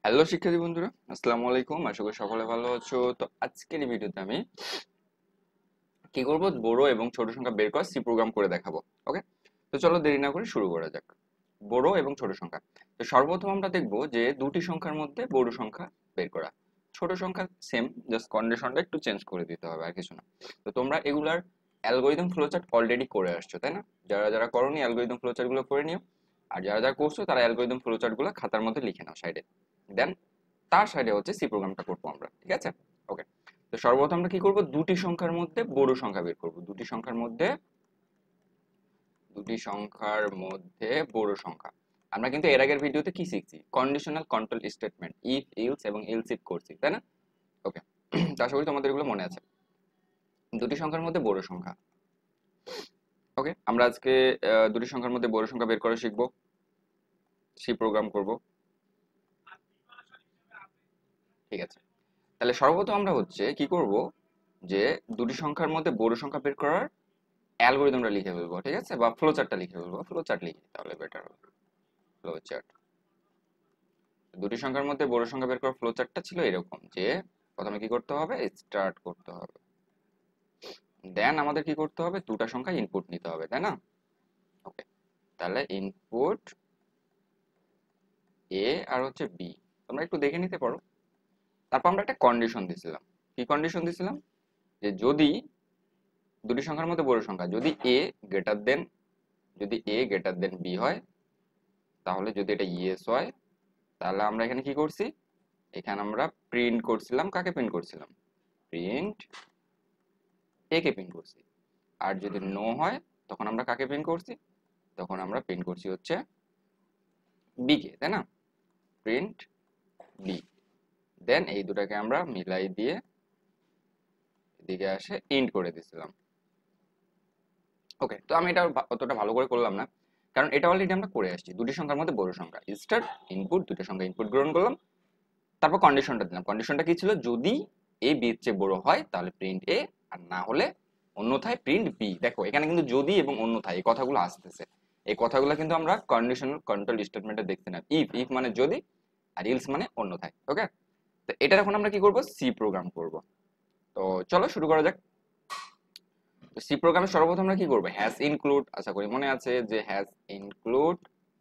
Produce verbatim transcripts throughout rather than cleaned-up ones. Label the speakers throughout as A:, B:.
A: Hello শিক্ষার্থী বন্ধুরা, আসসালামু আলাইকুম। আশা করি সকলে ভালো আছো। তো আজকের এই ভিডিওতে আমি কি করব, বড় এবং ছোট সংখ্যা বের করা সি প্রোগ্রাম করে দেখাবো। ওকে, তো চলো দেরি না করে শুরু করা যাক। বড় এবং ছোট সংখ্যা। তো সর্বপ্রথম আমরা দেখব যে দুটি সংখ্যার মধ্যে বড় সংখ্যা বের করা। ছোট সংখ্যা সেম, জাস্ট কন্ডিশনটা একটু চেঞ্জ করে দিতে হবে, আর কিছু না। তো তোমরা এগুলার অ্যালগরিদম ফ্লোচার্ট অলরেডি করে আসছো, তাই না? যারা যারা করোনি অ্যালগরিদম ফ্লোচার্ট গুলো করে নিও। আর যারা যারা করছো তারা অ্যালগরিদম ফ্লোচার্ট গুলো খাতার মধ্যে লিখে নাও সাইডে। দেন তার সাইডে হচ্ছে সি প্রোগ্রামটা করবো আমরা, ঠিক আছে? ওকে, তো সর্বপ্রথম আমরা কি করব, দুটি সংখ্যার মধ্যে বড় সংখ্যা বের করব। দুটি সংখ্যার মধ্যে দুটি সংখ্যার মধ্যে বড় সংখ্যা। আমরা কিন্তু এর আগের ভিডিওতে কি শিখছি, conditional control statement, if else এবং এলস ইফ করছি, তাই না? ওকে, তো আশা করি তোমাদের এগুলো মনে আছে। দুটি সংখ্যার মধ্যে বড় সংখ্যা। ওকে, আমরা আজকে আহ, দুটি সংখ্যার মধ্যে বড় সংখ্যা বের করা শিখবো, সি প্রোগ্রাম করব। ঠিক আছে, তাহলে সর্বপ্রথম আমরা হচ্ছে কি করব, যে দুটি সংখ্যার মধ্যে বড় সংখ্যা বের করার অ্যালগরিদমটা লিখে ফেলবো, ঠিক আছে? বা ফ্লো চার্টটা লিখে ফেলবো। ফ্লো চার্ট লিখি তাহলে বেটার হবে। Flow chart. দুটি সংখ্যার মধ্যে বড় সংখ্যা বের করার ফ্লো চার্টটা ছিল এরকম যে প্রথমে কি করতে হবে, স্টার্ট করতে হবে। দেন আমাদের কি করতে হবে, দুটা সংখ্যা ইনপুট নিতে হবে, তাই না? ওকে, তাহলে ইনপুট এ আর হচ্ছে বি, তোমরা একটু দেখে নিতে পারো। তারপর আমরা একটা কন্ডিশন দিছিলাম। কি কন্ডিশন দিছিলাম, যে যদি দুটি সংখ্যার মধ্যে বড় সংখ্যা যদি এ গ্রেটার দেন যদি এ গ্রেটার দেন বি হয়, তাহলে যদি এটা ইয়েস হয়, তাহলে আমরা এখানে কি করছি, এখানে আমরা প্রিন্ট করছিলাম, কাকে প্রিন্ট করছিলাম, প্রিন্ট এ কে প্রিন্ট করছি। আর যদি নো হয় তখন আমরা কাকে প্রিন্ট করছি, তখন আমরা প্রিন্ট করছি হচ্ছে বি কে, তাই না? Print B. দেন এই দুটাকে আমরা মিলাই দিয়ে এদিকে আসে ইন্ট করে দিছিলাম। ওকে, তো আমি এটা ভা- অতটা ভালো করে করলাম না, কারণ এটা অলরেডি আমরা করে আসছি। দুটি সংখ্যার মধ্যে বড় সংখ্যা, স্টার্ট ইনপুট, দুটো সংখ্যা ইনপুট গ্রহণ করলাম। তারপর কন্ডিশনটা দিলাম। কন্ডিশনটা কি ছিল, যদি এ বি এর চেয়ে বড় হয় তাহলে প্রিন্ট এ, আর না হলে অন্যথায় প্রিন্ট বি। দেখো এখানে কিন্তু যদি এবং অন্যথায় এই কথাগুলো আসতেছে। এই কথাগুলো কিন্তু আমরা কন্ডিশনাল কন্ট্রোল স্টেটমেন্টে দেখতে না। ইফ ইফ মানে যদি, আর ইলস মানে অন্যথায়। ওকে, তো এটা এখন আমরা কি করব, সি প্রোগ্রাম করব। তো চলো শুরু করা যাক। তো সি প্রোগ্রামে সর্বপ্রথম আমরা কি করব, হ্যাশ ইনক্লুড, আশা করি মনে আছে যে hash include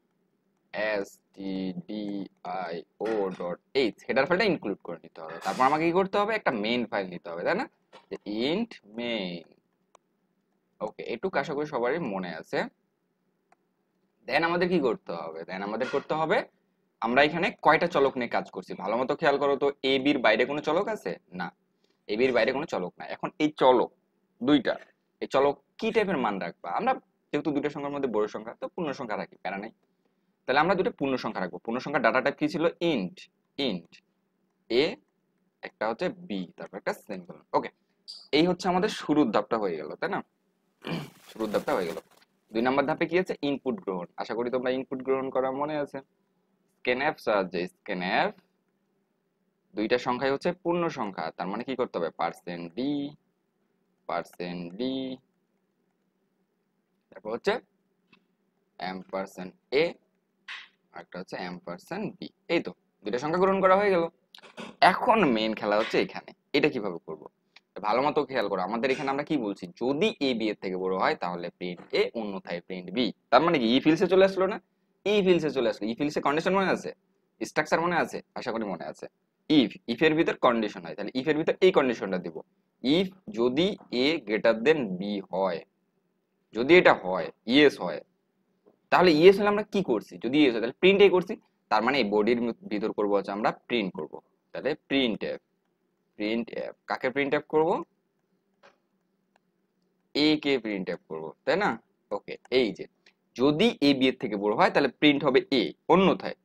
A: stdio dot h, header ফাইলটা ইনক্লুড করে নিতে হবে। তারপর আমাকে কি করতে হবে, একটা মেইন ফাইল নিতে হবে, তাই না? যে ইন্ট মেইন। ওকে, এটুকু আশা করি সবারই মনে আছে। দেন আমাদের কি করতে হবে, দেন আমাদের করতে হবে, আমরা এখানে কয়টা চলক নিয়ে কাজ করছি ভালো মতো খেয়াল করো তো। এ বির বাইরে কোনো চলক আছে না, এ বির বাইরে কোনো চলক না। এখন এই চলক দুইটা, এই চলক কি টাইপের মান রাখবা আমরা, যেহেতু দুইটা সংখ্যার মধ্যে বড় সংখ্যা, তো পূর্ণ সংখ্যা রাখি, প্যারা নাই। তাহলে আমরা দুটো পূর্ণ সংখ্যা রাখবো। পূর্ণ সংখ্যার ডাটা টাইপ কি ছিল, ইন্ট। ইন্ট এ, একটা হচ্ছে বি, তারপর একটা সেমিকোলন। ওকে, এই হচ্ছে আমাদের শুরুর ধাপটা হয়ে গেল, তাই না? শুরুর ধাপটা হয়ে গেল। দুই নাম্বার ধাপে কি আছে, ইনপুট গ্রহণ। আশা করি তোমরা ইনপুট গ্রহণ করা মনে আছে। স্ক্যানএফ সাহায্যে স্ক্যানএফ, দুইটা সংখ্যাই হচ্ছে পূর্ণ সংখ্যা, তার মানে কি করতে হবে, পার্সেন্ট ডি, পার্সেন্ট ডি, তারপর হচ্ছে এম পার্সেন্ট এ, আর একটা হচ্ছে এম পার্সেন্ট বি। এই তো দুইটা সংখ্যা গ্রহণ করা হয়ে গেল। এখন মেইন খেলা হচ্ছে এখানে, এটা কিভাবে করব, ভালো মতো খেয়াল করো। আমাদের এখানে আমরা কি বলছি, যদি এ বি এর থেকে বড় হয় তাহলে প্রিন্ট এ, অন্যথায় প্রিন্ট বি। তার মানে কি, ই ফিলসে চলে আসলো না? ই ফিলসে চলে আসলো। ই ফিলসে কন্ডিশন মনে আছে, স্ট্রাকচার মনে আছে, আশা করি মনে আছে। ইফ ইফ এর ভিতর কন্ডিশন হয়, তাহলে ইফ এর ভিতর এই কন্ডিশনটা দিব, ইফ যদি এ গ্রেটার দেন বি হয়। যদি এটা হয়, ইয়েস হয়, তাহলে ইয়েস হলে আমরা কি করছি, যদি ইয়েস হয় তাহলে প্রিন্ট এ করছি। তার মানে এই বডির ভিতর করবো হচ্ছে আমরা প্রিন্ট করব। তাহলে প্রিন্ট এফ, প্রিন্ট এফ কাকে প্রিন্ট এফ করবো, এ কে প্রিন্ট এফ করবো, তাই না? ওকে, এই যে যদি এ বি এর থেকে বড় হয় তাহলে প্রিন্ট হবে এ, অন্যথায়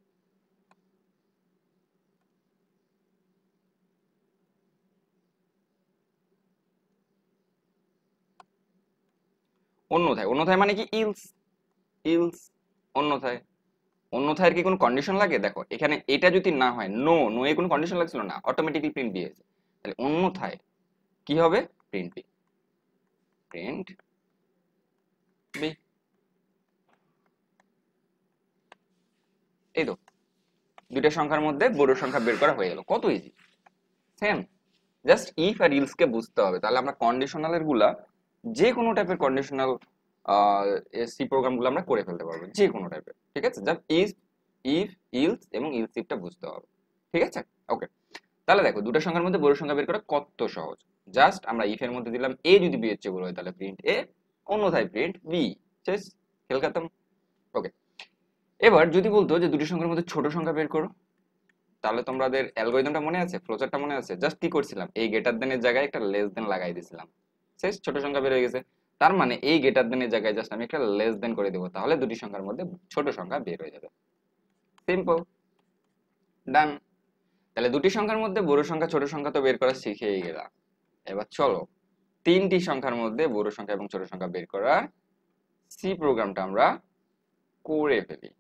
A: অন্যথায় অন্যথায় মানে কি, ইলস। ইলস অন্যথায়। অন্যথায় কি কোনো কন্ডিশন লাগে, দেখো এখানে এটা যদি না হয়, নো নো এ কোনো কন্ডিশন লাগছিল না, অটোমেটিক্যালি প্রিন্ট দিয়েছে। তাহলে অন্যথায় কি হবে, প্রিন্ট বি, প্রিন্ট বি। এই তো দুইটা সংখ্যার মধ্যে বড় সংখ্যা বের করা হয়ে গেল। কত ইজি, সেম। জাস্ট ইফ আর ইলস কে বুঝতে হবে, তাহলে আমরা কন্ডিশনালের গুলা যে কোনো টাইপের কন্ডিশনাল সি প্রোগ্রাম গুলো আমরা করে ফেলতে পারবো, যে কোনো টাইপের। ঠিক আছে, জাস্ট ইফ ইফ ইলস এবং ইলস ইফটা বুঝতে হবে। ঠিক আছে, ওকে। তাহলে দেখো দুটো সংখ্যার মধ্যে বড় সংখ্যা বের করা কত সহজ। জাস্ট আমরা ইফ এর মধ্যে দিলাম এ যদি বি এর চেয়ে বড় হয় তাহলে প্রিন্ট এ, অন্যথায় প্রিন্ট বি। শেষ, খেল খতম। ওকে, এবার যদি বলতো যে দুটি সংখ্যার মধ্যে ছোট সংখ্যা বের করো, তাহলে তোমাদের অ্যালগরিদমটা মনে আছে, ফ্লোচার্টটা মনে আছে? জাস্ট কি করছিলাম, এই গ্রেটার দেন এর জায়গায় একটা লেস দেন লাগাই দিয়েছিলাম, শেষ, ছোট সংখ্যা বের হয়ে গেছে। তার মানে এই গ্রেটার দেন এর জায়গায় জাস্ট আমি একটা লেস দেন করে দেবো, তাহলে দুটি সংখ্যার মধ্যে ছোট সংখ্যা বের হয়ে যাবে। Simple, done. তাহলে দুটি সংখ্যার মধ্যে বড় সংখ্যা ছোট সংখ্যা তো বের করা শিখেই গেলাম। এবার চলো তিনটি সংখ্যার মধ্যে বড় সংখ্যা এবং ছোট সংখ্যা বের করার সি প্রোগ্রামটা আমরা করে ফেলি।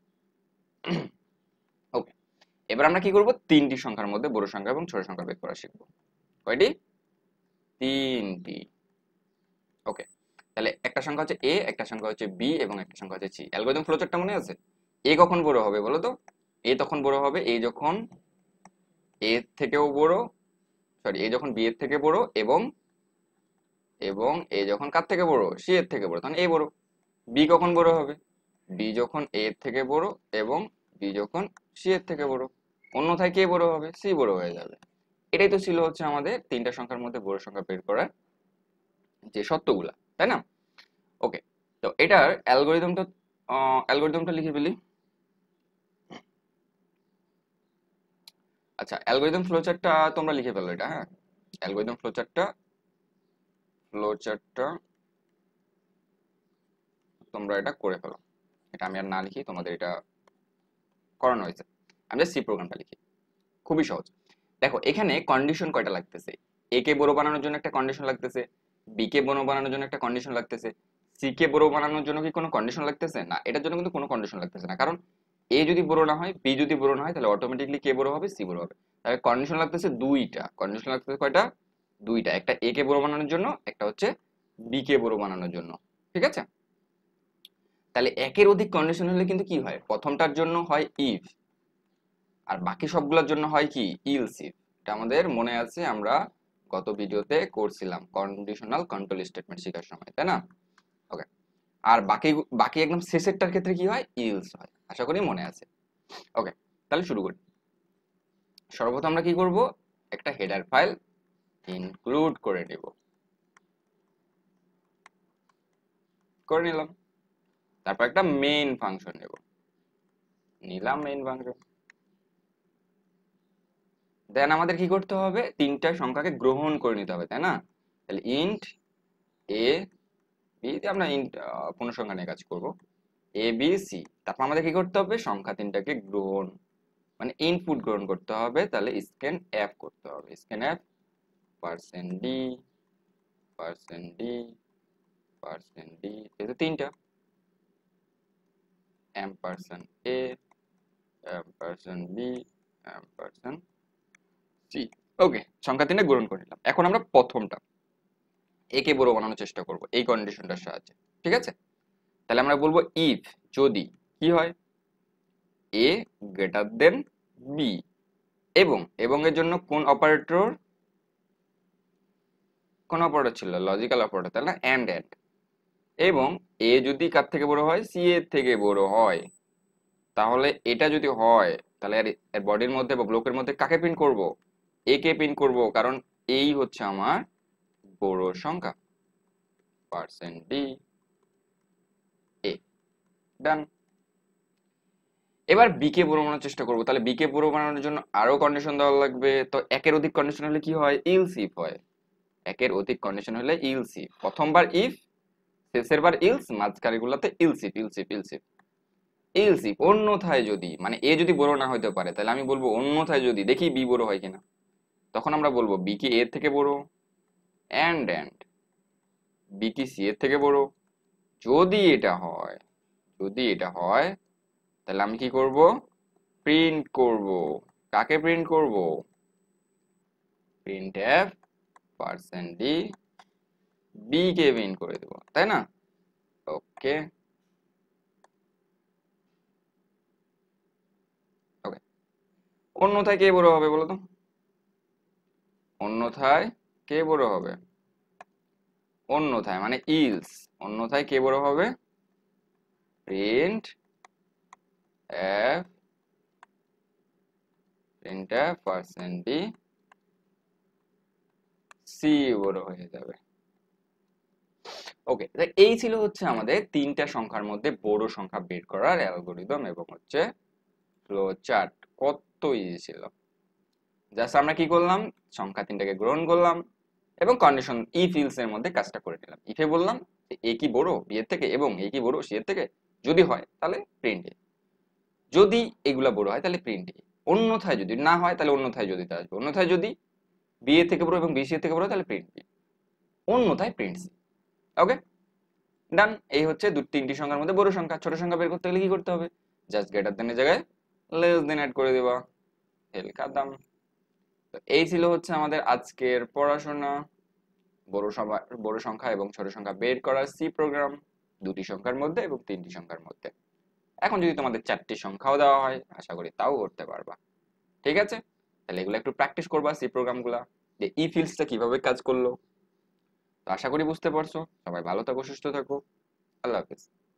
A: ওকে, এবার আমরা কি করব, তিনটি সংখ্যার মধ্যে বড় সংখ্যা এবং ছোট সংখ্যা বের করা শিখবো। কয়টি? তিনটি। ওকে, তাহলে একটা সংখ্যা হচ্ছে এ, একটা সংখ্যা হচ্ছে বি এবং একটা সংখ্যা হচ্ছে সি। অ্যালগরিদম ফ্লোচার্টটা মনে আছে? এ কখন বড় হবে বলো তো? এ তখন বড় হবে এ যখন এ থেকেও বড়, সরি এ যখন বি এর থেকে বড় এবং এবং এ যখন কার থেকে বড়, সি এর থেকে বড়, তখন এ বড়। বি কখন বড় হবে? বি যখন এ এর থেকে বড় এবং বি যখন সি এর থেকে বড়, অন্যথায় কে বড় হবে? সি বড় হয়ে যাবে। এটাই তো ছিল হচ্ছে আমাদের তিনটা সংখ্যার মধ্যে বড় সংখ্যা বের করার যে সত্যগুলা, তাই না? ওকে, তো এটার অ্যালগরিদমটা অ্যালগরিদমটা লিখে ফেলি। আচ্ছা, অ্যালগরিদম ফ্লোচার্টটা তোমরা লিখে ফেলো এটা, হ্যাঁ। অ্যালগরিদম ফ্লোচার্টটা ফ্লোচার্টটা তোমরা এটা করে ফেলো। এটা আমি আর না লিখি, তোমাদের এটা করানো হয়েছে। আমি সি প্রোগ্রামটা লিখি, খুবই সহজ। দেখো এখানে কন্ডিশন কয়টা লাগতেছে? এ কে বড় বানানোর জন্য একটা কন্ডিশন লাগতেছে, বি কে বড় বানানোর জন্য একটা কন্ডিশন লাগতেছে, সি কে বড় বানানোর জন্য কি কোনো কন্ডিশন লাগতেছে? না, এটার জন্য কিন্তু কোনো কন্ডিশন লাগতেছে না, কারণ এ যদি বড় না হয়, বি যদি বড় না হয়, তাহলে অটোমেটিকলি কে বড় হবে? সি বড় হবে। তাহলে কন্ডিশন লাগতেছে দুইটা, কন্ডিশন লাগতেছে কয়টা? দুইটা, একটা এ কে বড় বানানোর জন্য, একটা হচ্ছে বি কে বড় বানানোর জন্য। ঠিক আছে, তাহলে একের অধিক কন্ডিশন হলে কিন্তু কি হয়, প্রথমটার জন্য হয় ইফ আর বাকি সবগুলোর জন্য হয় কি, ইলস ইফ। এটা আমাদের মনে আছে, আমরা গত ভিডিওতে করছিলাম কন্ডিশনাল কন্ট্রোল স্টেটমেন্ট শেখার সময়, তাই না? ওকে, আর বাকি বাকি একদম শেষেরটার ক্ষেত্রে কি হয়, ইলস হয়। আশা করি মনে আছে। ওকে, তাহলে শুরু করি। সর্বপ্রথম আমরা কি করব, একটা হেডার ফাইল ইনক্লুড করে নেব, করে নিলাম। তারপর একটা মেইন ফাংশন নেব, নিলাম মেইন ফাংশন। দেন আমাদের কি করতে হবে, তিনটা সংখ্যাকে গ্রহণ করে নিতে হবে, তাই না? তাহলে ইন্ট এ বি, আমরা ইন্ট পূর্ণসংখ্যা নিয়ে কাজ করব, এ বি সি। তারপর আমাদের কি করতে হবে, সংখ্যা তিনটাকে গ্রহণ মানে ইনপুট গ্রহণ করতে হবে, তাহলে স্ক্যান এফ করতে হবে, scan F percent D percent D percent D, যেহেতু তিনটা, M percent A M percent B M percent C. Okay, সংখ্যা তিনটা গ্রহণ করে নিলাম। এখন আমরা প্রথমটা একে বড় বানানোর চেষ্টা করব এই কন্ডিশনটার সাহায্যে। ঠিক আছে, তাহলে আমরা বলবো ইফ, যদি কি হয়, এ গ্রেটার দেন বি, এবং এবং এর জন্য কোন অপারেটর, কোন অপারেটর ছিল, লজিক্যাল অপারেটর, তাই না? And and. এবং এ যদি কার থেকে বড় হয়, সি এর থেকে বড় হয়, তাহলে এটা যদি হয় তাহলে এর বডির মধ্যে বা ব্লকের মধ্যে কাকে প্রিন্ট করব, এ কে প্রিন্ট করব, কারণ এই হচ্ছে আমার বড় সংখ্যা, পার্সেন্ট ডি এ। ডান। এবার বি কে বড় বানানোর চেষ্টা করব, তাহলে বি কে বড় বানানোর জন্য আরো কন্ডিশন দেওয়া লাগবে। তো একের অধিক কন্ডিশন হলে কি হয়, ইলস ইফ হয়। একের অধিক কন্ডিশন হলে ইলস ইফ, প্রথমবার ইফ, শেষের বার ইলস, মাঝখানের গুলাতে else if else if else if else if. অন্যথায় যদি, মানে এ যদি বড় না হইতে পারে, তাহলে আমি বলবো অন্যথায় যদি দেখি বি বড় হয় কিনা, তখন আমরা বলবো বি কি এর থেকে বড়, এন্ড এন্ড বি কি সি এর থেকে বড়। যদি এটা হয়, যদি এটা হয় তাহলে আমি কি করব, প্রিন্ট করব, কাকে প্রিন্ট করব, print F percent D B কে প্রিন্ট করে দেব, তাই না? ওকে, ওকে, অন্যথায় কে বড় হবে বলো তো? অন্যথায় কে বড় হবে? অন্যথায় মানে ইলস, অন্যথায় কে বড় হবে? Print F print F percent D C বড় হয়ে যাবে। ওকে, এই ছিল হচ্ছে আমাদের তিনটা সংখ্যার মধ্যে বড় সংখ্যা বের করার অ্যালগরিদম এবং হচ্ছে ফ্লো চার্ট। কত ইজি ছিল। জাস্ট আমরা কি করলাম, সংখ্যা তিনটাকে গ্রহণ করলাম এবং কন্ডিশন ইফ ইলস এর মধ্যে কাজটা করে নিলাম। ইফে বললাম যে এ কি বড় বি এর থেকে এবং এ কি বড় সি এর থেকে, যদি হয় তাহলে প্রিন্ট এ, যদি এগুলা বড় হয় তাহলে প্রিন্ট এ, অন্যথায় যদি না হয় তাহলে অন্যথায় যদিতে আসবে, অন্যথায় যদি বি এর থেকে বড় এবং বি সি এর থেকে বড় তাহলে প্রিন্ট বি, অন্যথায় প্রিন্ট সি। Okay, done. এই হচ্ছে দু তিনটি সংখ্যার মধ্যে বড় সংখ্যা। ছোট সংখ্যা বের করতে গেলে কি করতে হবে? জাস্ট গ্রেটার দেন এর জায়গায় লেস দেন অ্যাড করে দিবা, হেল কাদাম। তো এই ছিল হচ্ছে আমাদের আজকের পড়াশোনা, বড় সংখ্যা বড় সংখ্যা এবং ছোট সংখ্যা বের করার সি প্রোগ্রাম, দুটি সংখ্যার মধ্যে এবং তিনটি সংখ্যার মধ্যে। এখন যদি তোমাদের চারটি সংখ্যাও দেওয়া হয় আশা করি তাও করতে পারবা। ঠিক আছে, তাহলে এগুলো একটু প্র্যাকটিস করবা, সি প্রোগ্রামগুলা, যে ই ফিল্ডসটা কিভাবে কাজ করলো। তো আশা করি বুঝতে পারছো। সবাই ভালো থাকো, সুস্থ থাকো, আল্লাহ হাফেজ।